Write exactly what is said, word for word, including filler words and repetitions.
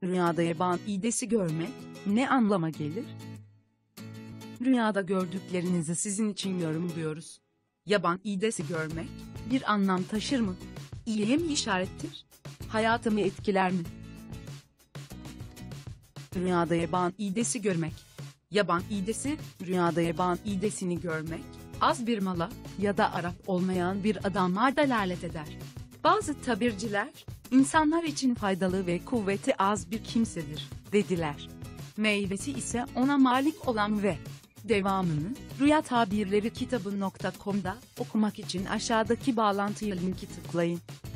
Rüyada yaban idesi görmek ne anlama gelir? Rüyada gördüklerinizi sizin için yorumluyoruz. Yaban idesi görmek bir anlam taşır mı? İyiye mi işarettir? Hayatımı etkiler mi? Rüyada yaban idesi görmek. Yaban idesi, rüyada yaban idesini görmek, az bir mala ya da Arap olmayan bir adama delalet eder. Bazı tabirciler, insanlar için faydalı ve kuvveti az bir kimsedir, dediler. Meyvesi ise ona malik olan ve devamını rüya tabirleri kitabı nokta com'da okumak için aşağıdaki bağlantıya linki tıklayın.